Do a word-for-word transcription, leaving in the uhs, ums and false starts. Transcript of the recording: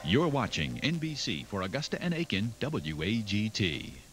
You're watching N B C for Augusta and Aiken, W A G T.